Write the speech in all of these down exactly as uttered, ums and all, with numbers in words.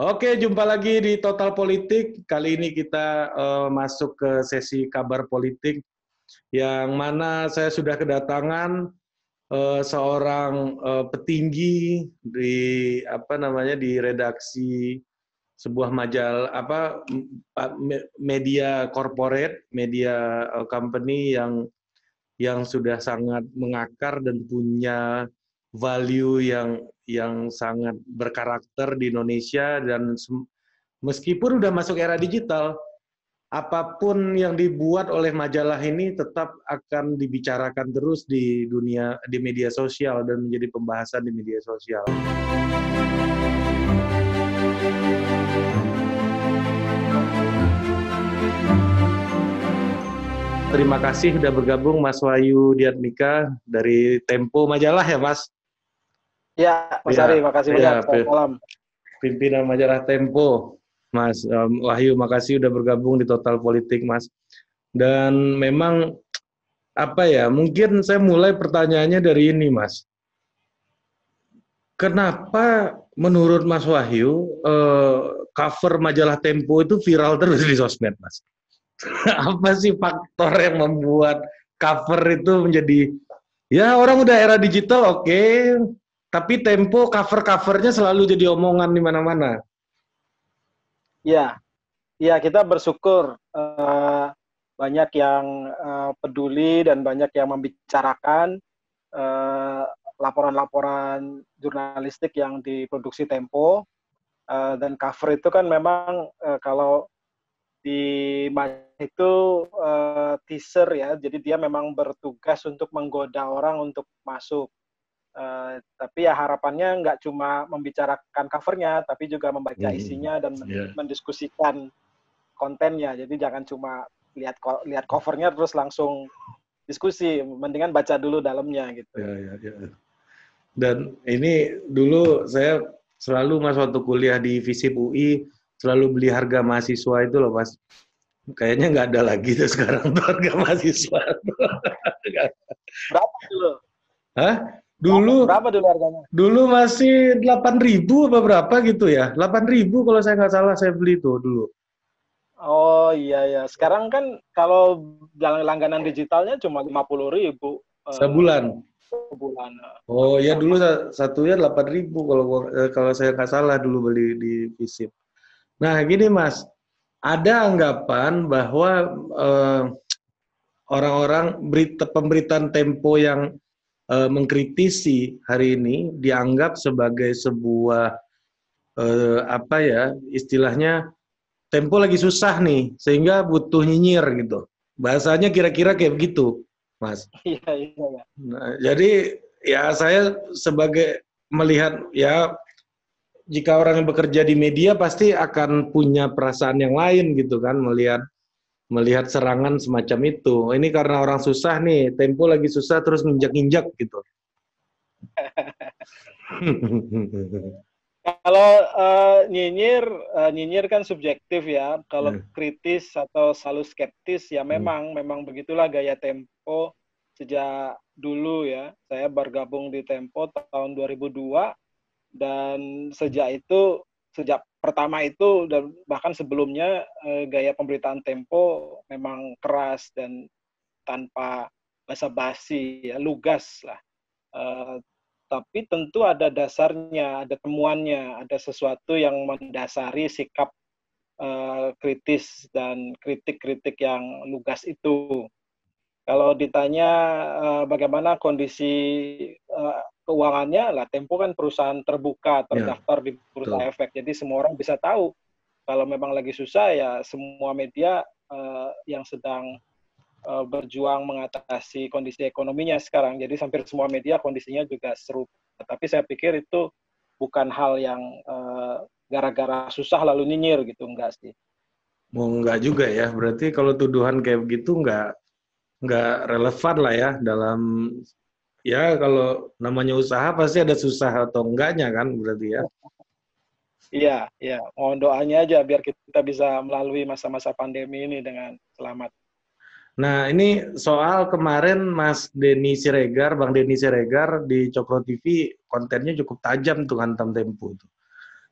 Oke, jumpa lagi di Total Politik. Kali ini kita uh, masuk ke sesi kabar politik, yang mana saya sudah kedatangan uh, seorang uh, petinggi di apa namanya di redaksi sebuah majalah apa media corporate, media uh, company yang yang sudah sangat mengakar dan punya value yang yang sangat berkarakter di Indonesia, dan meskipun udah masuk era digital, apapun yang dibuat oleh majalah ini tetap akan dibicarakan terus di dunia, di media sosial, dan menjadi pembahasan di media sosial. Terima kasih sudah bergabung Mas Wahyu Diatmika dari Tempo Majalah ya Mas? Ya, Mas ya, Ari, makasih ya, banyak. Salam. Pimpinan Majalah Tempo, Mas um, Wahyu, makasih udah bergabung di Total Politik, Mas. Dan memang apa ya? Mungkin saya mulai pertanyaannya dari ini, Mas. Kenapa menurut Mas Wahyu eh, cover Majalah Tempo itu viral terus di sosmed, Mas? Apa sih faktor yang membuat cover itu menjadi, ya orang udah era digital oke, okay, tapi Tempo cover-covernya selalu jadi omongan di mana-mana. Ya, ya kita bersyukur uh, banyak yang uh, peduli dan banyak yang membicarakan laporan-laporan uh, jurnalistik yang diproduksi Tempo, uh, dan cover itu kan memang uh, kalau di itu uh, teaser ya, jadi dia memang bertugas untuk menggoda orang untuk masuk. Uh, tapi ya harapannya nggak cuma membicarakan covernya, tapi juga membaca isinya dan yeah. mendiskusikan kontennya. Jadi jangan cuma lihat lihat covernya terus langsung diskusi, mendingan baca dulu dalamnya gitu. Ya, ya, ya. Dan ini dulu saya selalu Mas waktu kuliah di FISIP U I selalu beli harga mahasiswa itu loh Mas. Kayaknya nggak ada lagi tuh sekarang tuh harga mahasiswa. Berapa dulu? Hah? Dulu berapa dulu harganya? Dulu masih delapan ribu apa berapa gitu ya. delapan ribu kalau saya nggak salah saya beli tuh dulu. Oh iya ya. Sekarang kan kalau langganan digitalnya cuma lima puluh ribu sebulan. Sebulan. Oh ya dulu satunya delapan ribu kalau kalau saya nggak salah dulu beli di FISIP. Nah gini Mas, ada anggapan bahwa eh, orang-orang berita pemberitaan Tempo yang eh, mengkritisi hari ini dianggap sebagai sebuah eh, apa ya istilahnya, Tempo lagi susah nih sehingga butuh nyinyir gitu. Bahasanya kira-kira kayak begitu, Mas. Iya iya. iya. Nah, jadi ya saya sebagai melihat ya, jika orang yang bekerja di media pasti akan punya perasaan yang lain gitu kan, melihat melihat serangan semacam itu. Ini karena orang susah nih, Tempo lagi susah terus nginjak-nginjak gitu. Kalau uh, nyinyir, uh, nyinyir kan subjektif ya. Kalau hmm. kritis atau selalu skeptis ya memang, hmm. memang begitulah gaya Tempo sejak dulu ya. Saya bergabung di Tempo tahun dua ribu dua dan sejak itu, sejak pertama itu dan bahkan sebelumnya uh, gaya pemberitaan Tempo memang keras dan tanpa basa-basi ya, lugas lah. Uh, tapi tentu ada dasarnya, ada temuannya, ada sesuatu yang mendasari sikap uh, kritis dan kritik-kritik yang lugas itu. Kalau ditanya uh, bagaimana kondisi uh, keuangannya, lah Tempo kan perusahaan terbuka, terdaftar ya, di Bursa Efek, jadi semua orang bisa tahu. Kalau memang lagi susah ya semua media uh, yang sedang uh, berjuang mengatasi kondisi ekonominya sekarang. Jadi hampir semua media kondisinya juga serupa. Tapi saya pikir itu bukan hal yang uh, gara-gara susah lalu nyinyir gitu, enggak sih. Mau enggak juga ya. Berarti kalau tuduhan kayak begitu enggak enggak relevan lah ya dalam, ya kalau namanya usaha pasti ada susah atau enggaknya kan berarti ya. Iya, iya. Mohon doanya aja biar kita bisa melalui masa-masa pandemi ini dengan selamat. Nah, ini soal kemarin Mas Denny Siregar, Bang Denny Siregar di Cokro T V kontennya cukup tajam tuh hantam Tempo itu.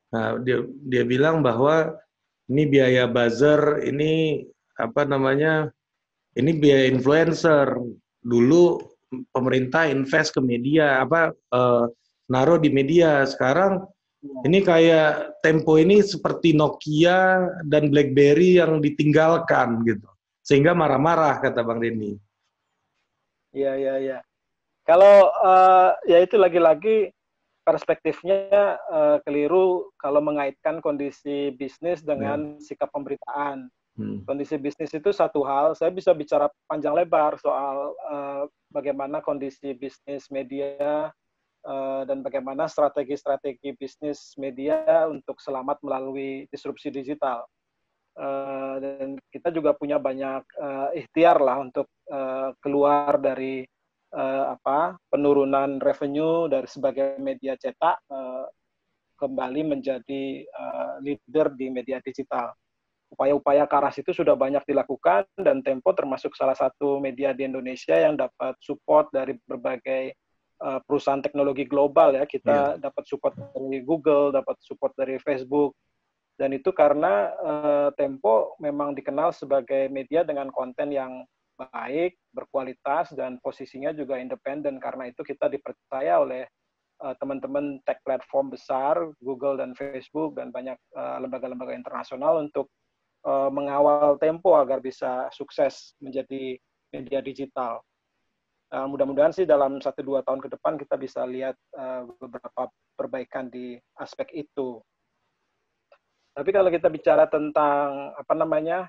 Nah, dia dia bilang bahwa ini biaya buzzer, ini apa namanya, ini biaya influencer. Dulu pemerintah invest ke media, apa eh, naruh di media. Sekarang ini kayak Tempo ini seperti Nokia dan BlackBerry yang ditinggalkan gitu. Sehingga marah-marah kata Bang Denny. Iya, iya, iya. Kalau uh, ya itu lagi-lagi perspektifnya uh, keliru kalau mengaitkan kondisi bisnis Ya. dengan sikap pemberitaan. Hmm. Kondisi bisnis itu satu hal, saya bisa bicara panjang lebar soal uh, bagaimana kondisi bisnis media uh, dan bagaimana strategi-strategi bisnis media untuk selamat melalui disrupsi digital. Uh, dan kita juga punya banyak uh, ikhtiar lah untuk uh, keluar dari uh, apa penurunan revenue dari sebagai media cetak uh, kembali menjadi uh, leader di media digital. Upaya-upaya ke arah itu sudah banyak dilakukan dan Tempo termasuk salah satu media di Indonesia yang dapat support dari berbagai uh, perusahaan teknologi global ya. Ya. Kita dapat support dari Google, dapat support dari Facebook. Dan itu karena uh, Tempo memang dikenal sebagai media dengan konten yang baik, berkualitas, dan posisinya juga independen. Karena itu kita dipercaya oleh uh, teman-teman tech platform besar, Google dan Facebook, dan banyak uh, lembaga-lembaga internasional untuk uh, mengawal Tempo agar bisa sukses menjadi media digital. Uh, mudah-mudahan sih dalam satu dua tahun ke depan kita bisa lihat uh, beberapa perbaikan di aspek itu. Tapi kalau kita bicara tentang apa namanya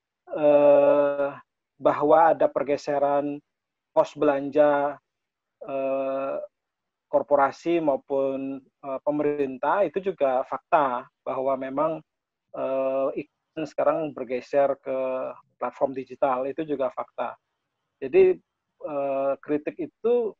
eh, bahwa ada pergeseran pos belanja eh, korporasi maupun eh, pemerintah itu juga fakta bahwa memang eh, iklan sekarang bergeser ke platform digital itu juga fakta. Jadi eh, kritik itu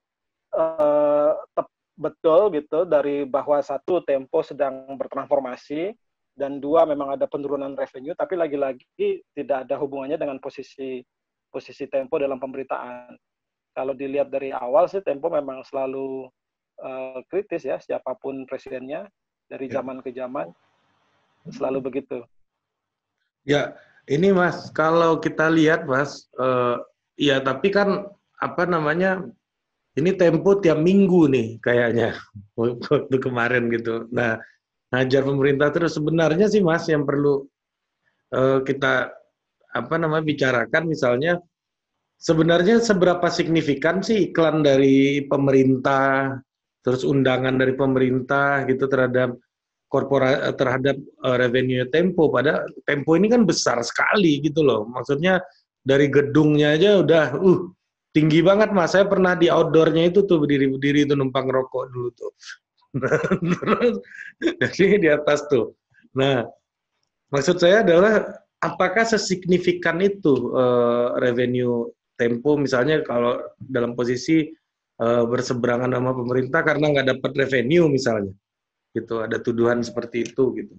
eh, betul gitu dari bahwa satu Tempo sedang bertransformasi dan dua memang ada penurunan revenue tapi lagi-lagi tidak ada hubungannya dengan posisi posisi Tempo dalam pemberitaan. Kalau dilihat dari awal sih Tempo memang selalu uh, kritis ya siapapun presidennya dari Ya. zaman ke zaman selalu begitu. Ya, ini Mas, kalau kita lihat Mas, eh, ya tapi kan apa namanya, ini Tempo tiap minggu nih kayaknya waktu kemarin gitu. Nah, ngajar pemerintah terus sebenarnya sih Mas yang perlu eh, kita apa namanya bicarakan misalnya sebenarnya seberapa signifikan sih iklan dari pemerintah terus undangan dari pemerintah gitu terhadap korpora terhadap uh, revenue Tempo. Pada Tempo ini kan besar sekali gitu loh. Maksudnya dari gedungnya aja udah uh tinggi banget Mas. Saya pernah di outdoornya itu tuh berdiri-berdiri itu numpang rokok dulu tuh. Terus jadi di atas tuh. Nah, maksud saya adalah apakah sesignifikan itu uh, revenue Tempo misalnya kalau dalam posisi uh, berseberangan sama pemerintah karena nggak dapat revenue misalnya gitu, ada tuduhan seperti itu gitu.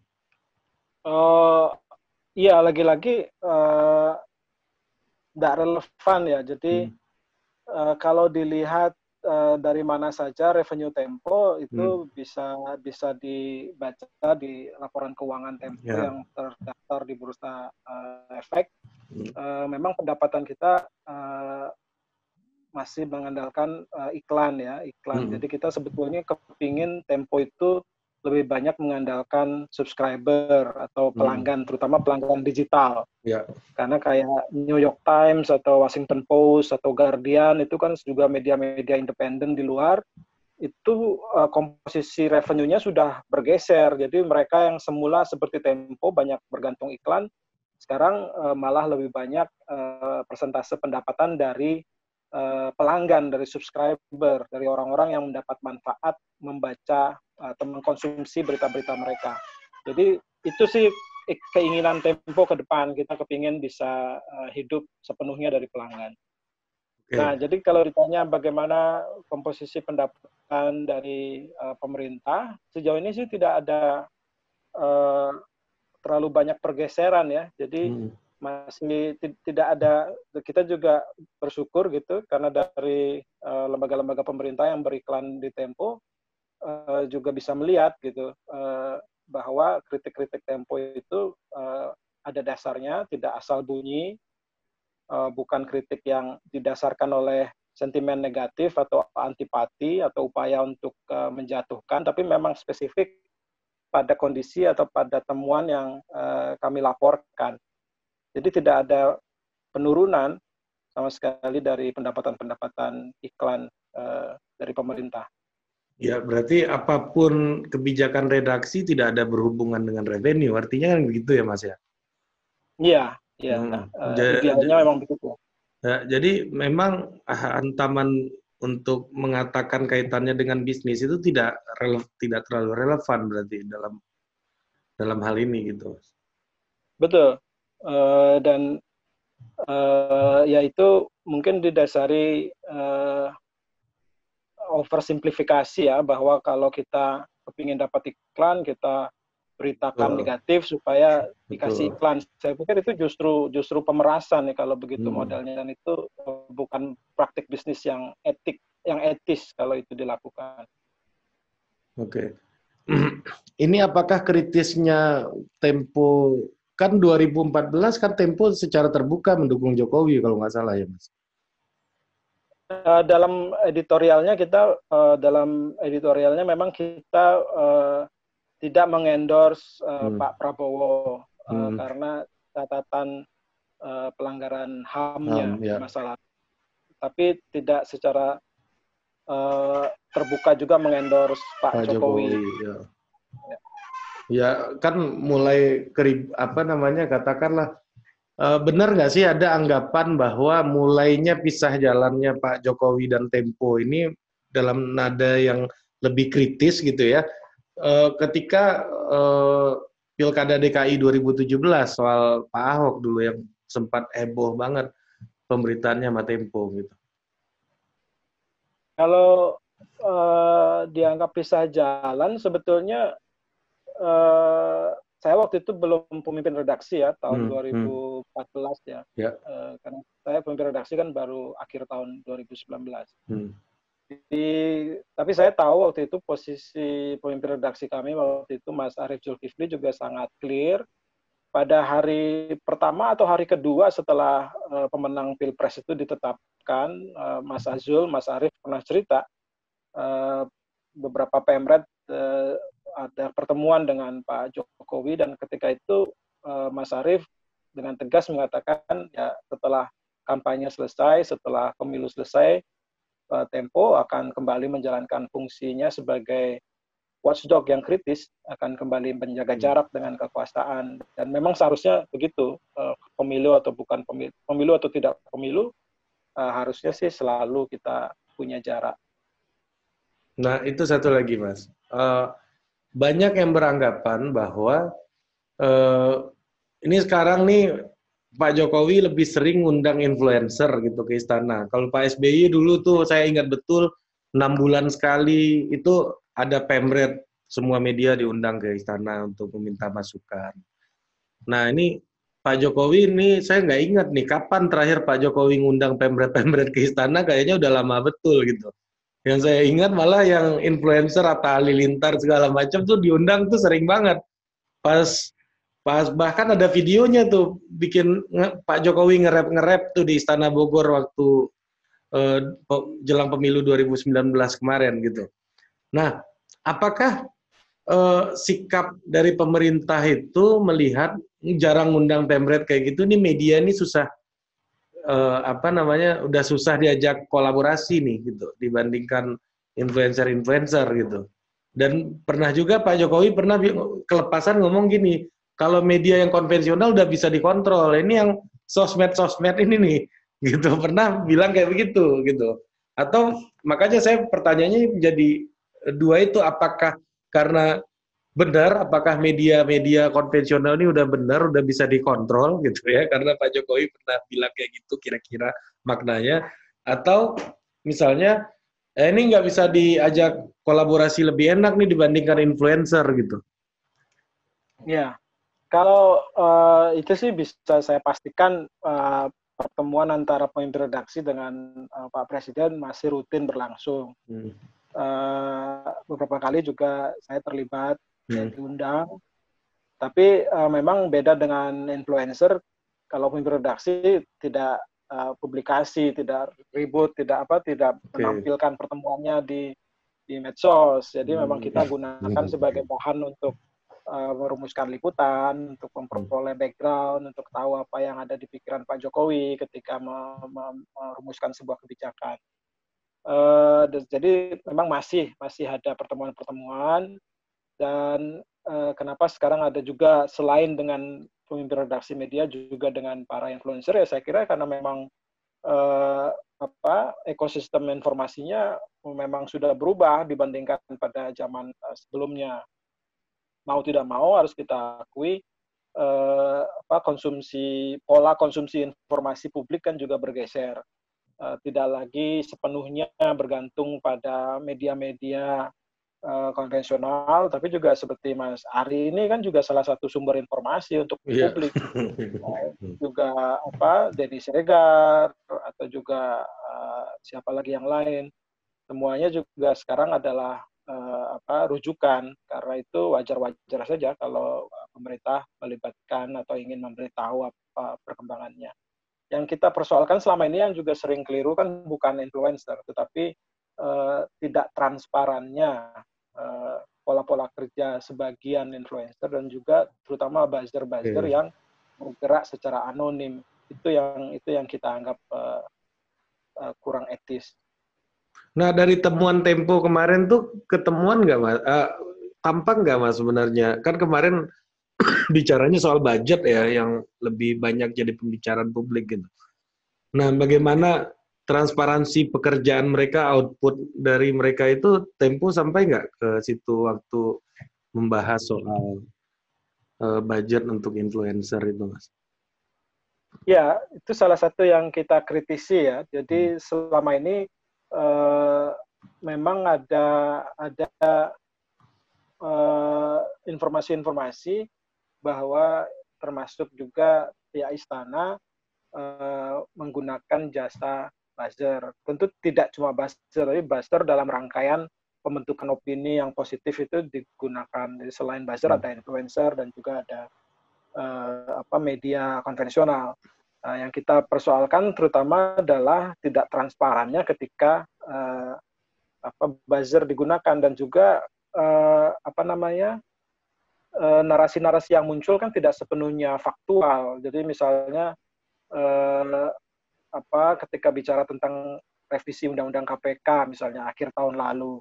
Uh, iya lagi-lagi tidak uh, relevan ya. Jadi hmm. uh, kalau dilihat uh, dari mana saja revenue Tempo itu hmm. bisa bisa dibaca di laporan keuangan Tempo ya. Yang terdaftar di Bursa uh, Efek. Hmm. Uh, memang pendapatan kita uh, masih mengandalkan uh, iklan ya iklan. Hmm. Jadi kita sebetulnya kepingin Tempo itu lebih banyak mengandalkan subscriber atau pelanggan, hmm. terutama pelanggan digital. Ya. Karena kayak New York Times atau Washington Post atau Guardian itu kan juga media-media independen di luar, itu uh, komposisi revenue-nya sudah bergeser. Jadi mereka yang semula seperti Tempo banyak bergantung iklan, sekarang uh, malah lebih banyak uh, persentase pendapatan dari uh, pelanggan, dari subscriber, dari orang-orang yang mendapat manfaat membaca atau mengkonsumsi berita-berita mereka. Jadi itu sih keinginan Tempo ke depan, kita kepingin bisa uh, hidup sepenuhnya dari pelanggan. Okay. Nah, jadi kalau ditanya bagaimana komposisi pendapatan dari uh, pemerintah, sejauh ini sih tidak ada uh, terlalu banyak pergeseran ya. Jadi hmm. masih tidak ada, kita juga bersyukur gitu karena dari uh, lembaga-lembaga pemerintah yang beriklan di Tempo uh, juga bisa melihat gitu uh, bahwa kritik-kritik Tempo itu uh, ada dasarnya, tidak asal bunyi, uh, bukan kritik yang didasarkan oleh sentimen negatif atau antipati atau upaya untuk uh, menjatuhkan, tapi memang spesifik pada kondisi atau pada temuan yang uh, kami laporkan. Jadi tidak ada penurunan sama sekali dari pendapatan-pendapatan iklan uh, dari pemerintah. Ya, berarti apapun kebijakan redaksi tidak ada berhubungan dengan revenue. Artinya kan begitu ya, Mas ya? Iya, iya. Hmm. Uh, Ja- idealnya ja- memang begitu. ya, jadi memang ah, antaman untuk mengatakan kaitannya dengan bisnis itu tidak rele- tidak terlalu relevan berarti dalam dalam hal ini gitu. Betul. Uh, dan uh, ya itu mungkin didasari uh, oversimplifikasi ya, bahwa kalau kita kepingin dapat iklan, kita beritakan Oh, negatif supaya dikasih betul. iklan. Saya pikir itu justru justru pemerasan nih kalau begitu Hmm. modelnya, dan itu uh, bukan praktik bisnis yang etik, yang etis kalau itu dilakukan. Oke. Ini apakah kritisnya Tempo, kan dua ribu empat belas kan Tempo secara terbuka mendukung Jokowi kalau nggak salah ya, Mas? Uh, dalam editorialnya kita uh, dalam editorialnya memang kita uh, tidak mengendorse uh, Hmm. Pak Prabowo uh, Hmm. karena catatan uh, pelanggaran H A M-nya Um, ya. masalah, tapi tidak secara uh, terbuka juga mengendorse Pak, Pak Jokowi. Jokowi. Ya. Ya kan mulai kerib apa namanya katakanlah uh, benar nggak sih ada anggapan bahwa mulainya pisah jalannya Pak Jokowi dan Tempo ini dalam nada yang lebih kritis gitu ya uh, ketika uh, Pilkada D K I dua ribu tujuh belas soal Pak Ahok dulu yang sempat heboh banget pemberitaannya sama Tempo gitu. Kalau uh, dianggap pisah jalan, sebetulnya uh, saya waktu itu belum pemimpin redaksi ya, tahun Hmm, dua ribu empat hmm. belas ya. Ya. Uh, karena saya pemimpin redaksi kan baru akhir tahun dua ribu sembilan belas. Hmm. Jadi, tapi saya tahu waktu itu posisi pemimpin redaksi kami waktu itu Mas Arief Zulkifli juga sangat clear. Pada hari pertama atau hari kedua setelah uh, pemenang Pilpres itu ditetapkan, uh, Mas Azul, Mas Arief pernah cerita uh, beberapa Pemret uh, ada pertemuan dengan Pak Jokowi, dan ketika itu uh, Mas Arief dengan tegas mengatakan ya setelah kampanye selesai, setelah pemilu selesai, uh, Tempo akan kembali menjalankan fungsinya sebagai watchdog yang kritis, akan kembali menjaga jarak dengan kekuasaan. Dan memang seharusnya begitu, uh, pemilu atau bukan pemilu, pemilu atau tidak pemilu, uh, harusnya sih selalu kita punya jarak. Nah itu satu lagi Mas, uh, banyak yang beranggapan bahwa uh, ini sekarang nih Pak Jokowi lebih sering ngundang influencer gitu ke istana. Kalau Pak S B Y dulu tuh saya ingat betul enam bulan sekali itu ada pemret, semua media diundang ke istana untuk meminta masukan. Nah ini Pak Jokowi ini saya nggak ingat nih kapan terakhir Pak Jokowi ngundang pemret-pemret ke istana, kayaknya udah lama betul gitu. Yang saya ingat malah yang influencer atau halilintar segala macam tuh diundang tuh sering banget. Pas pas bahkan ada videonya tuh bikin nge, Pak Jokowi nge-rap-nge-rap tuh di Istana Bogor waktu eh, jelang pemilu dua ribu sembilan belas kemarin gitu. Nah, apakah eh, sikap dari pemerintah itu melihat jarang ngundang pemret kayak gitu nih, media ini susah eh, apa namanya udah susah diajak kolaborasi nih gitu dibandingkan influencer-influencer gitu. Dan pernah juga Pak Jokowi pernah kelepasan ngomong gini, kalau media yang konvensional udah bisa dikontrol, ini yang sosmed-sosmed ini nih gitu. Pernah bilang kayak begitu gitu. Atau makanya saya pertanyaannya jadi dua itu, apakah karena benar, apakah media-media konvensional ini udah benar, udah bisa dikontrol gitu ya, karena Pak Jokowi pernah bilang kayak gitu kira-kira maknanya, atau misalnya eh, ini nggak bisa diajak kolaborasi lebih enak nih dibandingkan influencer gitu. Ya, kalau uh, itu sih bisa saya pastikan uh, pertemuan antara pemimpin redaksi dengan uh, Pak Presiden masih rutin berlangsung. Hmm. uh, beberapa kali juga saya terlibat, hmm. saya diundang. Tapi uh, memang beda dengan influencer. Kalau pemimpin redaksi tidak uh, publikasi, tidak ribut, tidak apa, tidak okay. menampilkan pertemuannya di di medsos. Jadi hmm. memang kita gunakan sebagai bahan untuk uh, merumuskan liputan, untuk memperoleh background, untuk tahu apa yang ada di pikiran Pak Jokowi ketika merumuskan sebuah kebijakan. Uh, jadi memang masih masih ada pertemuan-pertemuan, dan uh, kenapa sekarang ada juga selain dengan pemimpin redaksi media juga dengan para influencer, ya saya kira karena memang uh, apa ekosistem informasinya memang sudah berubah dibandingkan pada zaman uh, sebelumnya. Mau tidak mau harus kita akui uh, apa konsumsi pola konsumsi informasi publik kan juga bergeser. Uh, tidak lagi sepenuhnya bergantung pada media-media uh, konvensional, tapi juga seperti Mas Ari ini kan juga salah satu sumber informasi untuk yeah. publik. Uh, juga apa Denny Siregar atau juga uh, siapa lagi yang lain, semuanya juga sekarang adalah uh, apa rujukan. Karena itu wajar-wajar saja kalau pemerintah melibatkan atau ingin memberitahu apa perkembangannya. Yang kita persoalkan selama ini yang juga sering keliru kan bukan influencer, tetapi uh, tidak transparannya uh, pola-pola kerja sebagian influencer dan juga terutama buzzer-buzzer okay. yang bergerak secara anonim. Itu yang itu yang kita anggap uh, uh, kurang etis. Nah, dari temuan Tempo kemarin tuh ketemuan nggak Mas? Uh, tampak nggak Mas sebenarnya? Kan kemarin bicaranya soal budget ya, yang lebih banyak jadi pembicaraan publik gitu. Nah, bagaimana transparansi pekerjaan mereka, output dari mereka itu, Tempo sampai nggak ke situ waktu membahas soal uh, budget untuk influencer itu, Mas? Ya, itu salah satu yang kita kritisi ya. Jadi selama ini uh, memang ada ada uh, informasi-informasi bahwa termasuk juga pihak istana uh, menggunakan jasa buzzer. Tentu tidak cuma buzzer, tapi buzzer dalam rangkaian pembentukan opini yang positif itu digunakan. Jadi selain buzzer ada influencer dan juga ada uh, apa media konvensional. Uh, yang kita persoalkan terutama adalah tidak transparannya ketika uh, apa buzzer digunakan, dan juga uh, apa namanya narasi-narasi yang muncul kan tidak sepenuhnya faktual. Jadi misalnya eh, apa ketika bicara tentang revisi Undang-Undang K P K misalnya akhir tahun lalu,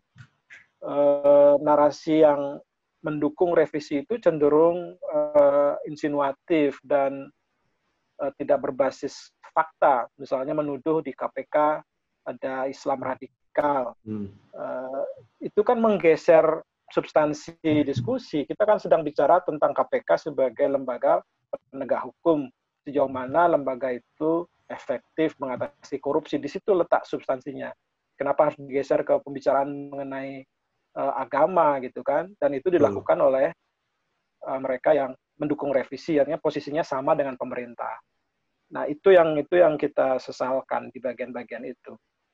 eh, narasi yang mendukung revisi itu cenderung eh, insinuatif dan eh, tidak berbasis fakta. Misalnya menuduh di K P K ada Islam radikal. Hmm. Eh, itu kan menggeser substansi diskusi. Kita kan sedang bicara tentang K P K sebagai lembaga penegak hukum. Sejauh mana lembaga itu efektif mengatasi korupsi. Di situ letak substansinya. Kenapa harus digeser ke pembicaraan mengenai uh, agama gitu kan? Dan itu dilakukan hmm. oleh uh, mereka yang mendukung revisi, artinya posisinya sama dengan pemerintah. Nah, itu yang itu yang kita sesalkan di bagian-bagian itu.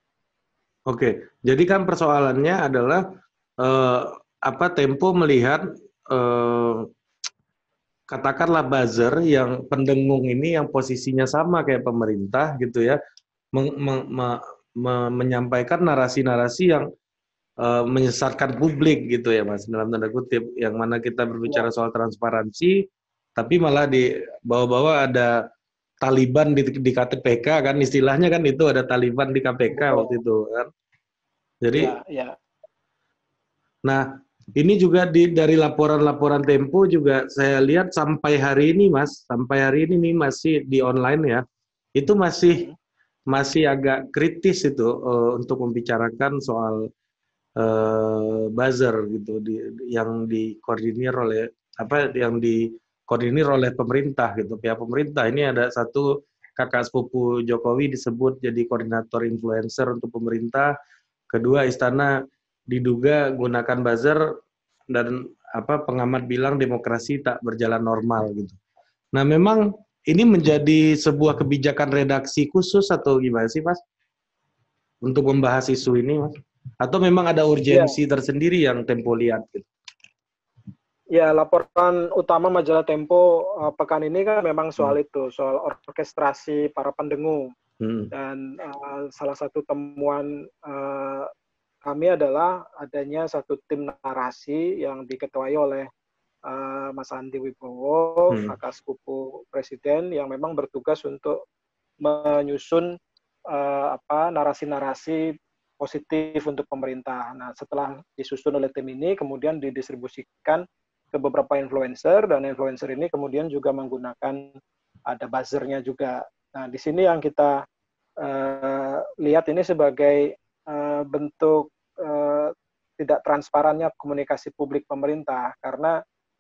Oke, jadi kan persoalannya adalah uh, apa Tempo melihat eh, katakanlah buzzer yang pendengung ini yang posisinya sama kayak pemerintah gitu ya, me, me, me, me, menyampaikan narasi-narasi yang eh, menyesatkan publik gitu ya Mas, dalam tanda kutip, yang mana kita berbicara soal transparansi tapi malah di bawah-bawah ada Taliban di, di K P K kan, istilahnya kan itu ada Taliban di K P K waktu itu kan. Jadi ya, ya. Nah, ini juga di, dari laporan-laporan Tempo juga saya lihat sampai hari ini Mas, sampai hari ini nih masih di online ya, itu masih masih agak kritis itu uh, untuk membicarakan soal uh, buzzer gitu, di, yang dikoordinir oleh apa, yang dikoordinir oleh pemerintah gitu, pihak pemerintah. Ini ada satu kakak sepupu Jokowi disebut jadi koordinator influencer untuk pemerintah. Kedua, istana diduga gunakan buzzer, dan apa pengamat bilang demokrasi tak berjalan normal gitu. Nah, memang ini menjadi sebuah kebijakan redaksi khusus atau gimana sih Mas untuk membahas isu ini Mas? Atau memang ada Ya, urgensi tersendiri yang Tempo lihat gitu? ya laporan utama majalah Tempo uh, pekan ini kan memang Hmm. soal itu, soal orkestrasi para pendengung. Hmm. Dan uh, salah satu temuan uh, kami adalah adanya satu tim narasi yang diketuai oleh uh, Mas Andi Wibowo, Hmm. kakak sepupu Presiden, yang memang bertugas untuk menyusun uh, apa narasi-narasi positif untuk pemerintah. Nah, setelah disusun oleh tim ini, kemudian didistribusikan ke beberapa influencer, dan influencer ini kemudian juga menggunakan ada buzzernya juga. Nah, di sini yang kita uh, lihat ini sebagai uh, bentuk uh, tidak transparannya komunikasi publik pemerintah, karena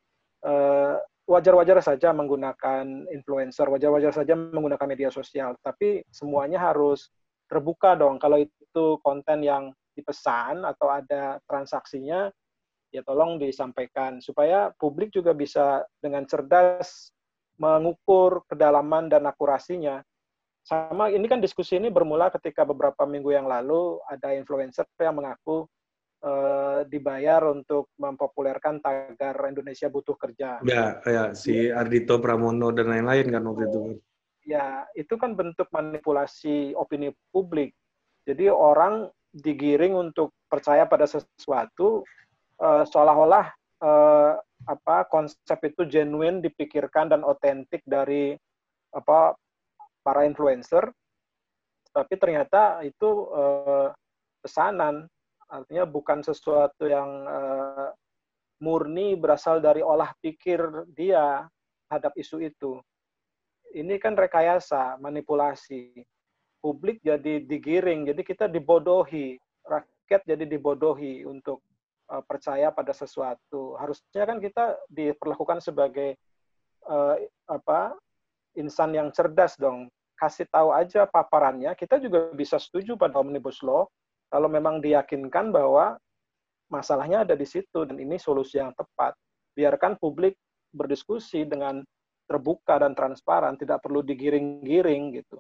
uh, wajar-wajar saja menggunakan influencer, wajar-wajar saja menggunakan media sosial, tapi semuanya harus terbuka dong. Kalau itu konten yang dipesan atau ada transaksinya, ya tolong disampaikan supaya publik juga bisa dengan cerdas mengukur kedalaman dan akurasinya. Sama ini kan diskusi ini bermula ketika beberapa minggu yang lalu ada influencer yang mengaku uh, dibayar untuk mempopulerkan tagar Indonesia butuh kerja. Ya, ya, si Ardhito Pramono dan lain-lain kan waktu itu. Ya, itu kan bentuk manipulasi opini publik. Jadi orang digiring untuk percaya pada sesuatu uh, seolah-olah uh, apa konsep itu genuine dipikirkan dan otentik dari apa para influencer, tapi ternyata itu uh, pesanan, artinya bukan sesuatu yang uh, murni berasal dari olah pikir dia terhadap isu itu. Ini kan rekayasa, manipulasi. Publik jadi digiring, jadi kita dibodohi, rakyat jadi dibodohi untuk uh, percaya pada sesuatu. Harusnya kan kita diperlakukan sebagai uh, apa insan yang cerdas dong. Kasih tahu aja paparannya, kita juga bisa setuju pada Omnibus Law kalau memang diyakinkan bahwa masalahnya ada di situ dan ini solusi yang tepat. Biarkan publik berdiskusi dengan terbuka dan transparan, tidak perlu digiring-giring gitu.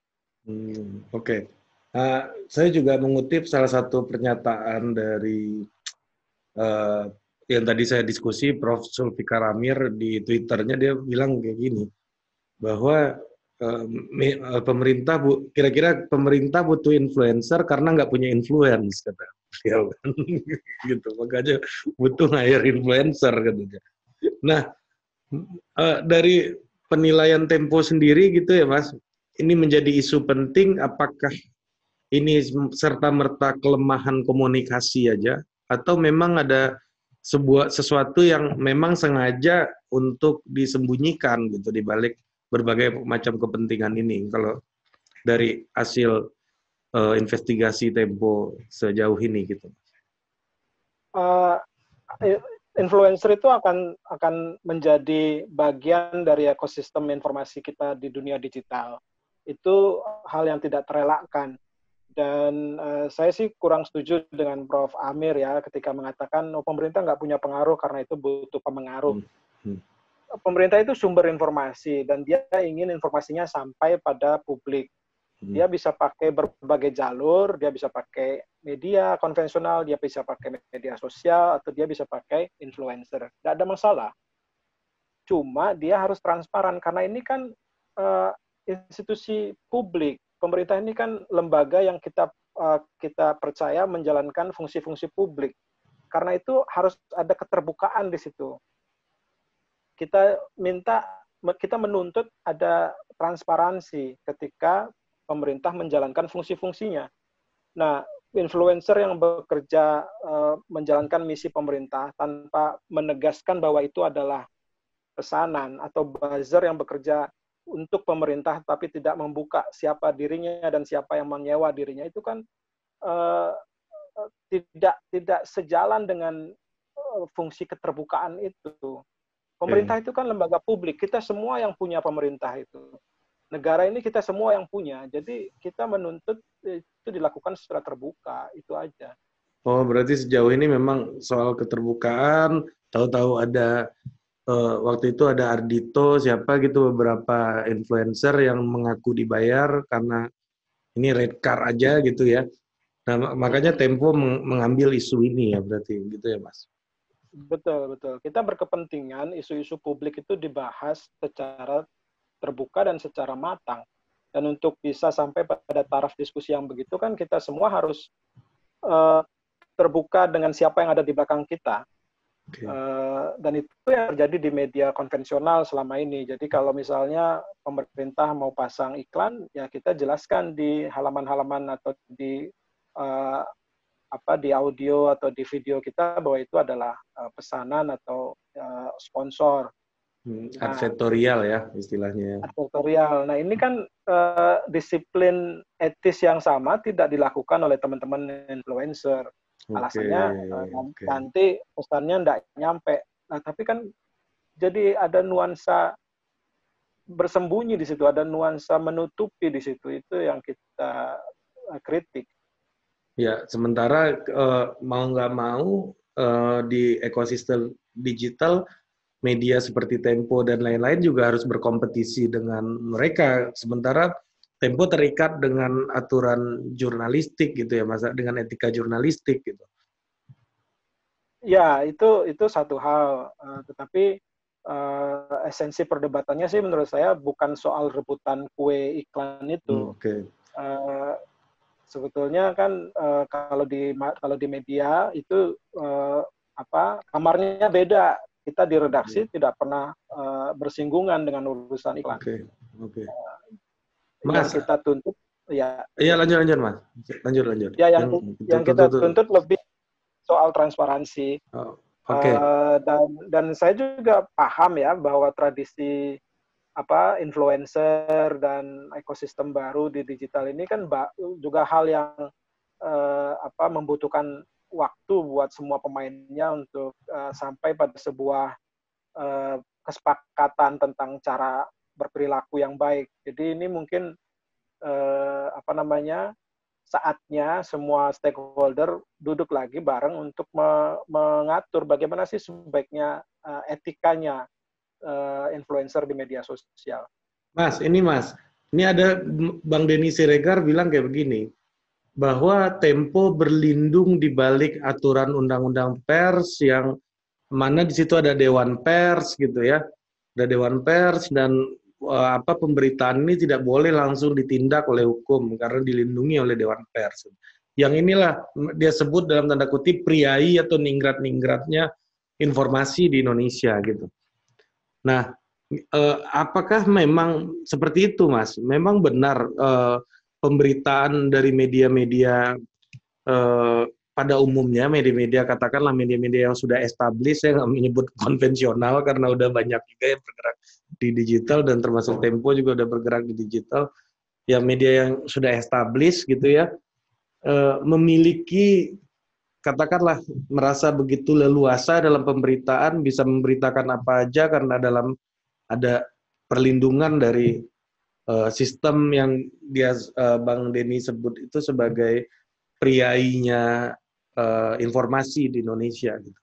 Hmm, Oke, okay. uh, saya juga mengutip salah satu pernyataan dari uh, yang tadi saya diskusi, Profesor Zulfikar Amir di Twitternya, dia bilang kayak gini, bahwa uh, me, uh, pemerintah, bu, kira-kira pemerintah butuh influencer karena nggak punya influence, kata dia. Gitu, makanya butuh hire influencer, katanya. Nah, uh, dari penilaian Tempo sendiri gitu ya Mas, ini menjadi isu penting, apakah ini serta-merta kelemahan komunikasi aja, atau memang ada sebuah sesuatu yang memang sengaja untuk disembunyikan gitu di balik berbagai macam kepentingan ini, kalau dari hasil uh, investigasi Tempo sejauh ini gitu. Uh, influencer itu akan akan menjadi bagian dari ekosistem informasi kita di dunia digital. Itu hal yang tidak terelakkan. Dan uh, saya sih kurang setuju dengan Prof Amir ya ketika mengatakan oh, pemerintah nggak punya pengaruh karena itu butuh pemengaruh. Hmm. Hmm. Pemerintah itu sumber informasi dan dia ingin informasinya sampai pada publik. Hmm. Dia bisa pakai berbagai jalur, dia bisa pakai media konvensional, dia bisa pakai media sosial, atau dia bisa pakai influencer. Tidak ada masalah. Cuma dia harus transparan karena ini kan uh, institusi publik. Pemerintah ini kan lembaga yang kita uh, kita percaya menjalankan fungsi-fungsi publik. Karena itu harus ada keterbukaan di situ. Kita minta, kita menuntut ada transparansi ketika pemerintah menjalankan fungsi-fungsinya. Nah, influencer yang bekerja uh, menjalankan misi pemerintah tanpa menegaskan bahwa itu adalah pesanan, atau buzzer yang bekerja untuk pemerintah tapi tidak membuka siapa dirinya dan siapa yang menyewa dirinya, itu kan uh, tidak tidak sejalan dengan uh, fungsi keterbukaan itu. Pemerintah itu kan lembaga publik, kita semua yang punya pemerintah itu. Negara ini kita semua yang punya, jadi kita menuntut itu dilakukan secara terbuka, itu aja. Oh, berarti sejauh ini memang soal keterbukaan, tahu-tahu ada uh, waktu itu ada Ardhito siapa gitu, beberapa influencer yang mengaku dibayar karena ini red card aja gitu ya. Nah, makanya Tempo mengambil isu ini ya berarti gitu ya Mas. Betul, betul. Kita berkepentingan isu-isu publik itu dibahas secara terbuka dan secara matang. Dan untuk bisa sampai pada taraf diskusi yang begitu kan kita semua harus uh, terbuka dengan siapa yang ada di belakang kita. Okay. Uh, dan itu yang terjadi di media konvensional selama ini. Jadi kalau misalnya pemerintah mau pasang iklan, ya kita jelaskan di halaman-halaman atau di uh, apa di audio atau di video kita bahwa itu adalah uh, pesanan atau uh, sponsor. Hmm, advertorial nah, ya istilahnya. Advertorial. Nah ini kan uh, disiplin etis yang sama tidak dilakukan oleh teman-teman influencer. Okay, alasannya uh, okay. nanti pesannya tidak nyampe. Nah tapi kan jadi ada nuansa bersembunyi di situ, ada nuansa menutupi di situ, itu yang kita uh, kritik. Ya, sementara uh, mau nggak mau uh, di ekosistem digital, media seperti Tempo dan lain-lain juga harus berkompetisi dengan mereka. Sementara Tempo terikat dengan aturan jurnalistik gitu ya, Mas, dengan etika jurnalistik gitu. Ya, itu itu satu hal. Uh, tetapi uh, esensi perdebatannya sih menurut saya bukan soal rebutan kue iklan itu. Hmm, Oke. Okay. Uh, sebetulnya kan uh, kalau di kalau di media itu uh, apa kamarnya beda. Kita di redaksi okay. tidak pernah uh, bersinggungan dengan urusan iklan. Oke. Okay. Oke. Okay. Uh, yang kita tuntut ya. Iya lanjut lanjut Mas. Lanjut lanjut. Ya yang yang, yang kita tuntut lebih soal transparansi. Oh, Oke. Okay. Uh, dan dan saya juga paham ya bahwa tradisi apa influencer dan ekosistem baru di digital ini kan juga hal yang eh, apa membutuhkan waktu buat semua pemainnya untuk eh, sampai pada sebuah eh, kesepakatan tentang cara berperilaku yang baik. Jadi ini mungkin eh, apa namanya saatnya semua stakeholder duduk lagi bareng untuk me mengatur bagaimana sih sebaiknya uh, etikanya uh, influencer di media sosial. Mas, ini Mas, ini ada Bang Denny Siregar bilang kayak begini, bahwa Tempo berlindung di balik aturan undang-undang pers yang mana di situ ada Dewan Pers gitu ya, ada Dewan Pers dan uh, apa pemberitaan ini tidak boleh langsung ditindak oleh hukum karena dilindungi oleh Dewan Pers. Yang inilah dia sebut dalam tanda kutip priai atau ningrat-ningratnya informasi di Indonesia gitu. Nah, eh, apakah memang seperti itu, Mas? Memang benar eh, pemberitaan dari media-media eh, pada umumnya, media-media katakanlah media-media yang sudah established, saya nggak menyebut konvensional karena udah banyak juga yang bergerak di digital dan termasuk Tempo juga udah bergerak di digital. Ya media yang sudah established gitu ya, eh, memiliki katakanlah merasa begitu leluasa dalam pemberitaan, bisa memberitakan apa aja karena dalam ada perlindungan dari uh, sistem yang dia uh, Bang Denny sebut itu sebagai priainya uh, informasi di Indonesia. Gitu.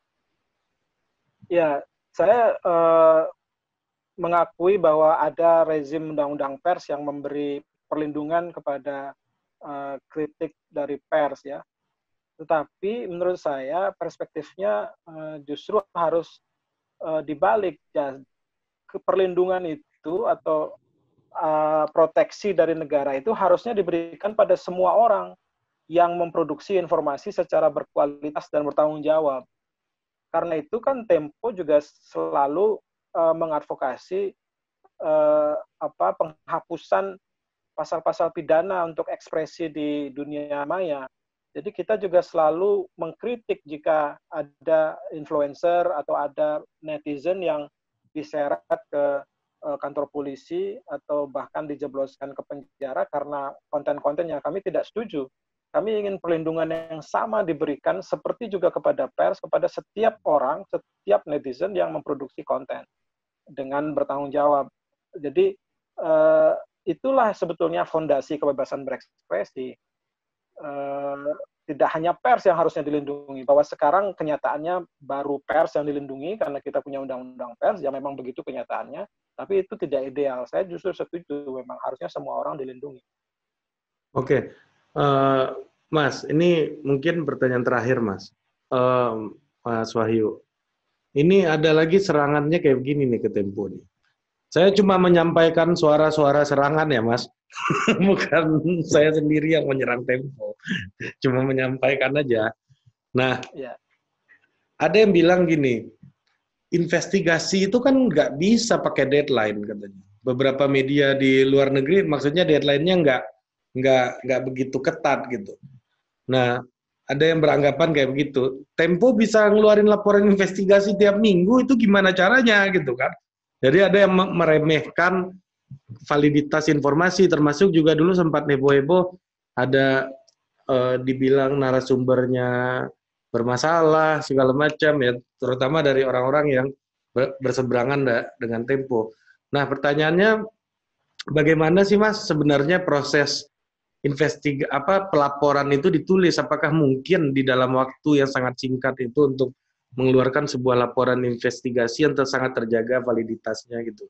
Ya, saya uh, mengakui bahwa ada rezim undang-undang pers yang memberi perlindungan kepada uh, kritik dari pers ya. Tetapi menurut saya perspektifnya uh, justru harus uh, dibalik ya. Perlindungan itu atau uh, proteksi dari negara itu harusnya diberikan pada semua orang yang memproduksi informasi secara berkualitas dan bertanggung jawab. Karena itu kan Tempo juga selalu uh, mengadvokasi uh, apa penghapusan pasal-pasal pidana untuk ekspresi di dunia maya. Jadi kita juga selalu mengkritik jika ada influencer atau ada netizen yang diseret ke uh, kantor polisi atau bahkan dijebloskan ke penjara karena konten-konten yang kami tidak setuju. Kami ingin perlindungan yang sama diberikan seperti juga kepada pers, kepada setiap orang, setiap netizen yang memproduksi konten dengan bertanggung jawab. Jadi uh, itulah sebetulnya fondasi kebebasan berekspresi. Uh, tidak hanya pers yang harusnya dilindungi, bahwa sekarang kenyataannya baru pers yang dilindungi karena kita punya undang-undang pers, ya memang begitu kenyataannya, tapi itu tidak ideal. Saya justru setuju, memang harusnya semua orang dilindungi. Oke, uh, Mas, ini mungkin pertanyaan terakhir, Mas. Um, Mas Wahyu. Ini ada lagi serangannya kayak begini nih ke Tempo nih. Saya cuma menyampaikan suara-suara serangan ya, Mas. Bukan saya sendiri yang menyerang Tempo. Cuma menyampaikan aja. Nah, Ya. ada yang bilang gini, investigasi itu kan nggak bisa pakai deadline katanya. Beberapa media di luar negeri, maksudnya deadline-nya nggak nggak nggak begitu ketat gitu. Nah, ada yang beranggapan kayak begitu. Tempo bisa ngeluarin laporan investigasi tiap minggu, itu gimana caranya gitu kan. Jadi ada yang meremehkan validitas informasi, termasuk juga dulu sempat heboh-heboh, ada eh, dibilang narasumbernya bermasalah, segala macam ya, terutama dari orang-orang yang berseberangan dengan Tempo. Nah, pertanyaannya, bagaimana sih Mas sebenarnya proses investig apa pelaporan itu ditulis, apakah mungkin di dalam waktu yang sangat singkat itu untuk mengeluarkan sebuah laporan investigasi yang sangat terjaga validitasnya gitu?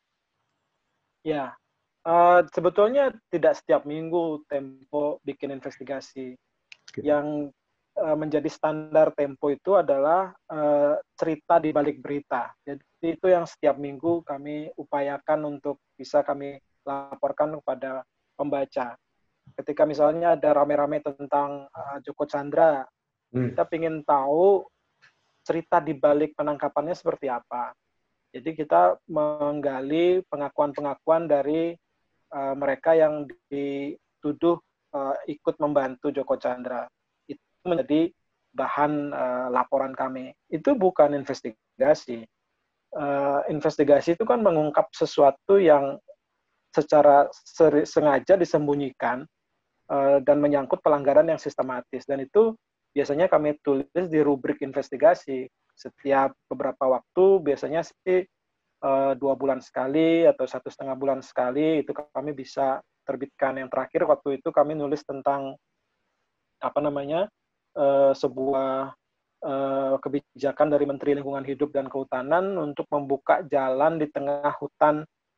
Ya, uh, sebetulnya tidak setiap minggu Tempo bikin investigasi. Gitu. Yang uh, menjadi standar Tempo itu adalah uh, cerita di balik berita. Jadi itu yang setiap minggu kami upayakan untuk bisa kami laporkan kepada pembaca. Ketika misalnya ada rame-rame tentang uh, Joko Chandra, Hmm. kita ingin tahu cerita di balik penangkapannya seperti apa. Jadi kita menggali pengakuan-pengakuan dari uh, mereka yang dituduh uh, ikut membantu Joko Chandra. Itu menjadi bahan uh, laporan kami. Itu bukan investigasi. Uh, investigasi itu kan mengungkap sesuatu yang secara sengaja disembunyikan uh, dan menyangkut pelanggaran yang sistematis. Dan itu biasanya kami tulis di rubrik investigasi. Setiap beberapa waktu, biasanya sih uh, dua bulan sekali atau satu setengah bulan sekali, itu kami bisa terbitkan. Yang terakhir waktu itu kami nulis tentang apa namanya uh, sebuah uh, kebijakan dari Menteri Lingkungan Hidup dan Kehutanan untuk membuka jalan di tengah hutan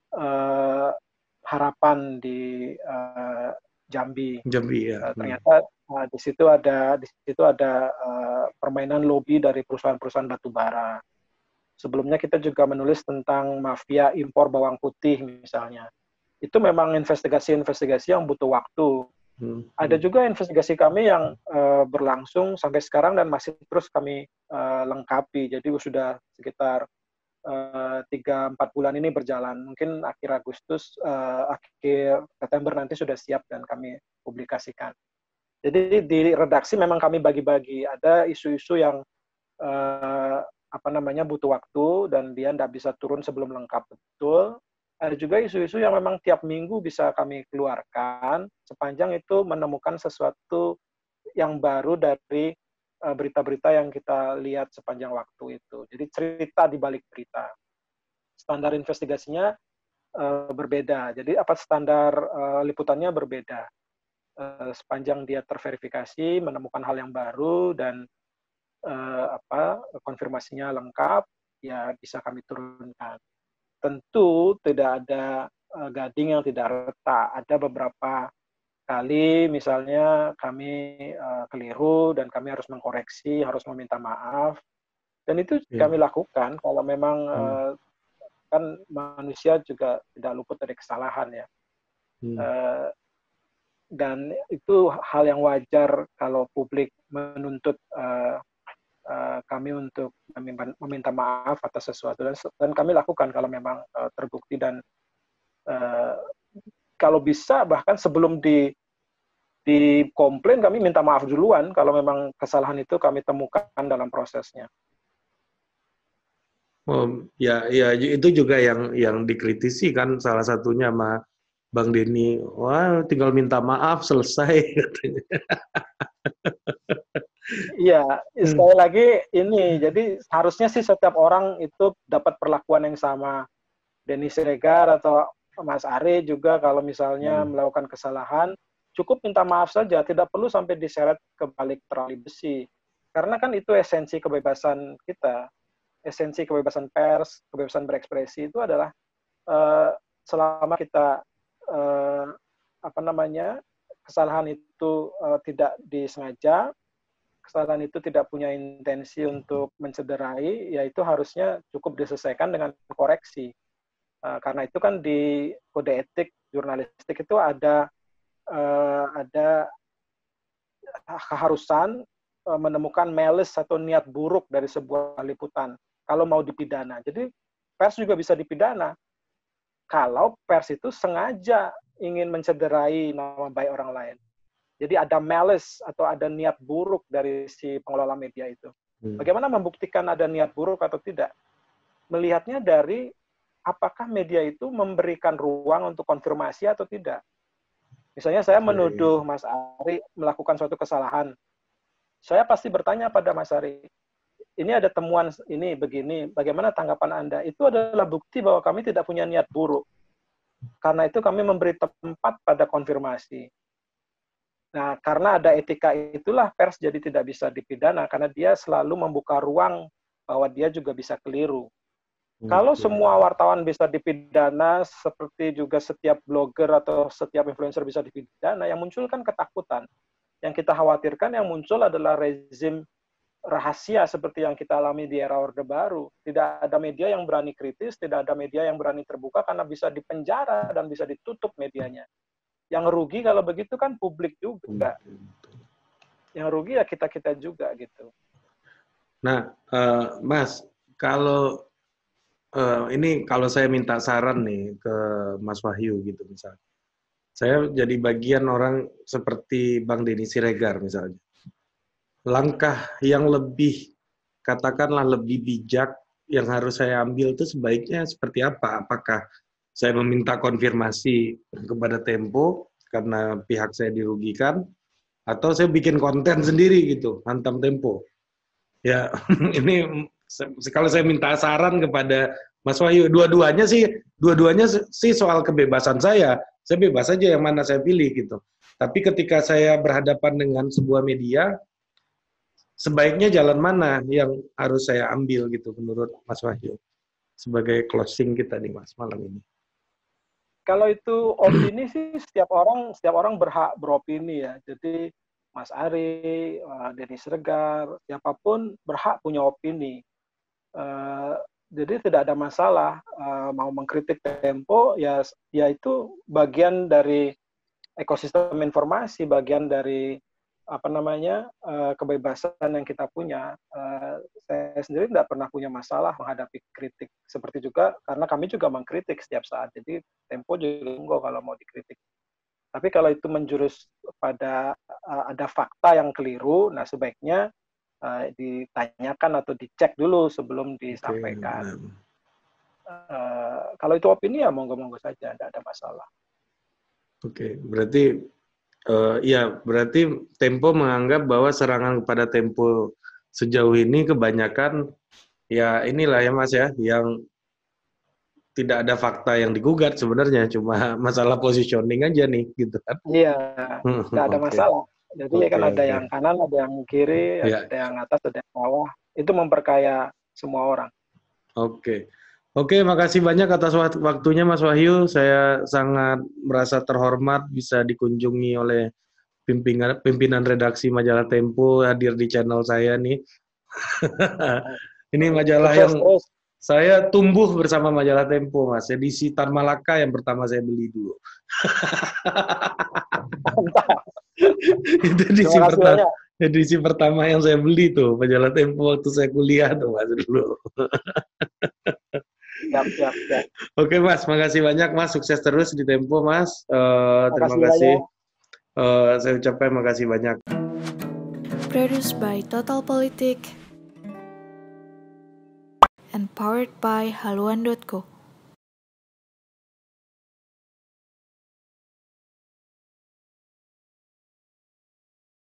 uh, harapan di uh, Jambi. Jambi ya. Uh, ternyata uh, di situ ada di situ ada uh, permainan lobby dari perusahaan-perusahaan batubara. Sebelumnya kita juga menulis tentang mafia impor bawang putih misalnya. Itu memang investigasi-investigasi yang butuh waktu. Hmm. Ada juga investigasi kami yang uh, berlangsung sampai sekarang dan masih terus kami uh, lengkapi. Jadi sudah sekitar tiga empat bulan ini berjalan. Mungkin akhir Agustus, uh, akhir September nanti sudah siap dan kami publikasikan. Jadi di redaksi memang kami bagi-bagi. Ada isu-isu yang uh, apa namanya butuh waktu dan dia tidak bisa turun sebelum lengkap betul. Ada juga isu-isu yang memang tiap minggu bisa kami keluarkan sepanjang itu menemukan sesuatu yang baru dari berita-berita yang kita lihat sepanjang waktu itu. Jadi cerita di balik berita. Standar investigasinya uh, berbeda. Jadi apa standar uh, liputannya berbeda. Uh, sepanjang dia terverifikasi, menemukan hal yang baru dan uh, apa konfirmasinya lengkap, ya bisa kami turunkan. Tentu tidak ada uh, gading yang tidak retak. Ada beberapa kali misalnya kami uh, keliru dan kami harus mengkoreksi, harus meminta maaf. Dan itu Yeah. kami lakukan kalau memang Hmm. uh, kan manusia juga tidak luput dari kesalahan ya. Hmm. Uh, dan itu hal yang wajar kalau publik menuntut uh, uh, kami untuk meminta maaf atas sesuatu dan, dan kami lakukan kalau memang uh, terbukti dan uh, kalau bisa bahkan sebelum di di komplain kami minta maaf duluan kalau memang kesalahan itu kami temukan dalam prosesnya. Oh, ya, ya itu juga yang yang dikritisi kan salah satunya sama Bang Denny. Wah, tinggal minta maaf selesai katanya. Iya, sekali lagi ini, jadi harusnya sih setiap orang itu dapat perlakuan yang sama. Denny Siregar atau Mas Ari juga kalau misalnya hmm. melakukan kesalahan, cukup minta maaf saja, tidak perlu sampai diseret ke balik tali besi. Karena kan itu esensi kebebasan kita. Esensi kebebasan pers, kebebasan berekspresi itu adalah uh, selama kita uh, apa namanya kesalahan itu uh, tidak disengaja, kesalahan itu tidak punya intensi untuk mencederai, ya itu harusnya cukup diselesaikan dengan koreksi. Uh, karena itu kan di kode etik jurnalistik itu ada uh, ada keharusan uh, menemukan malice atau niat buruk dari sebuah liputan kalau mau dipidana. Jadi pers juga bisa dipidana kalau pers itu sengaja ingin mencederai nama baik orang lain. Jadi ada malice atau ada niat buruk dari si pengelola media itu. Bagaimana membuktikan ada niat buruk atau tidak? Melihatnya dari apakah media itu memberikan ruang untuk konfirmasi atau tidak. Misalnya saya menuduh Mas Ari melakukan suatu kesalahan. Saya pasti bertanya pada Mas Ari, ini ada temuan ini begini, bagaimana tanggapan Anda? Itu adalah bukti bahwa kami tidak punya niat buruk. Karena itu kami memberi tempat pada konfirmasi. Nah, karena ada etika itulah pers jadi tidak bisa dipidana, karena dia selalu membuka ruang bahwa dia juga bisa keliru. Hmm. Kalau semua wartawan bisa dipidana, seperti juga setiap blogger atau setiap influencer bisa dipidana, yang muncul kan ketakutan. Yang kita khawatirkan yang muncul adalah rezim rahasia seperti yang kita alami di era Orde Baru. Tidak ada media yang berani kritis, tidak ada media yang berani terbuka karena bisa dipenjara dan bisa ditutup medianya. Yang rugi kalau begitu kan publik juga. Yang rugi ya kita-kita juga gitu. Nah, uh, Mas, kalau uh, ini kalau saya minta saran nih ke Mas Wahyu gitu misalnya. Saya jadi bagian orang seperti Bang Denny Siregar misalnya. Langkah yang lebih, katakanlah lebih bijak yang harus saya ambil itu sebaiknya seperti apa? Apakah saya meminta konfirmasi kepada Tempo karena pihak saya dirugikan, atau saya bikin konten sendiri gitu, hantam Tempo. Ya, ini kalau saya minta saran kepada Mas Wahyu, dua-duanya sih, dua-duanya sih soal kebebasan saya. Saya bebas aja yang mana saya pilih gitu. Tapi ketika saya berhadapan dengan sebuah media, sebaiknya jalan mana yang harus saya ambil gitu menurut Mas Wahyu? Sebagai closing kita nih Mas malam ini. Kalau itu opini sih setiap orang setiap orang berhak beropini ya. Jadi Mas Ari, Denny Siregar, siapapun berhak punya opini. Uh, jadi tidak ada masalah uh, mau mengkritik Tempo ya, ya itu bagian dari ekosistem informasi, bagian dari apa namanya uh, kebebasan yang kita punya. Uh, saya sendiri tidak pernah punya masalah menghadapi kritik. Seperti juga karena kami juga mengkritik setiap saat. Jadi Tempo juga enggak kalau mau dikritik. Tapi kalau itu menjurus pada uh, ada fakta yang keliru, nah sebaiknya uh, ditanyakan atau dicek dulu sebelum disampaikan. Okay. Uh, kalau itu opini ya monggo-monggo saja, tidak ada masalah. Oke, okay. Berarti Uh, iya, berarti Tempo menganggap bahwa serangan kepada Tempo sejauh ini kebanyakan ya inilah ya Mas ya, yang tidak ada fakta yang digugat sebenarnya, cuma masalah positioning aja nih gitu kan. Iya, tidak ada okay. masalah. Jadi okay, kan ada okay. yang kanan, ada yang kiri, yeah. ada yang atas, ada yang bawah. Itu memperkaya semua orang. Oke. Okay. Oke, makasih banyak atas waktunya Mas Wahyu. Saya sangat merasa terhormat bisa dikunjungi oleh pimpinan pimpinan redaksi majalah Tempo hadir di channel saya nih. Ini majalah yang saya tumbuh bersama majalah Tempo, Mas. Edisi Tan Malaka yang pertama saya beli dulu. Itu edisi pertama, edisi pertama yang saya beli tuh majalah Tempo waktu saya kuliah tuh Mas dulu. Siap, siap, siap. Oke Mas, makasih banyak Mas, sukses terus di Tempo Mas. Uh, terima kasih. Uh, saya ucapkan makasih banyak. Produced by Total Politik and powered by haluan dot co.